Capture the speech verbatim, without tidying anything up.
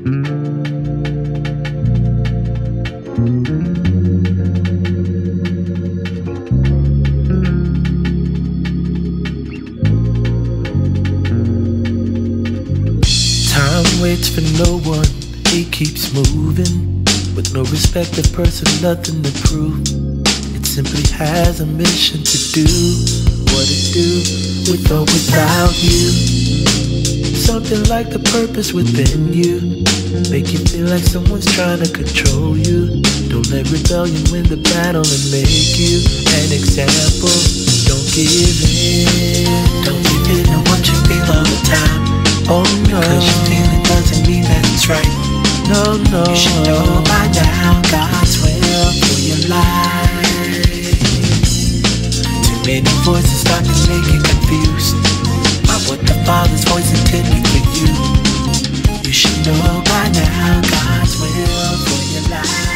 Time waits for no one, he keeps moving, with no respect of person, nothing to prove. It simply has a mission to do what it do, with or without you. Something like the purpose within you, make you feel like someone's trying to control you. Don't let rebellion win the battle and make you an example. Don't give in, don't give in to what you feel all the time. Oh no, because you feel it doesn't mean that it's right. No, no, you should know by now God's will for your life. Too many voices start to make you confused by what the Father's voice intended for you. You should know by now God's will for your life.